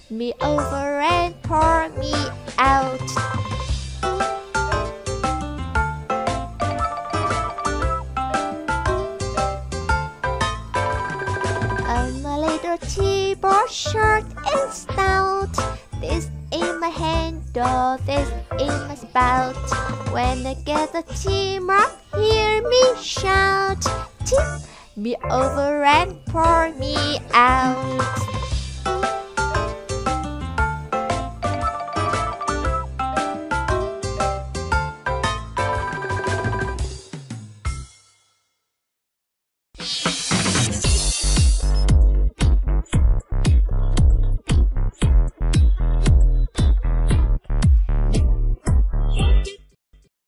me over and pour me out. I'm a little tea-ball, short and stout. This in my handle, this in my spout. When I get the tea mark, hear me shout. Tip me over and pour me out.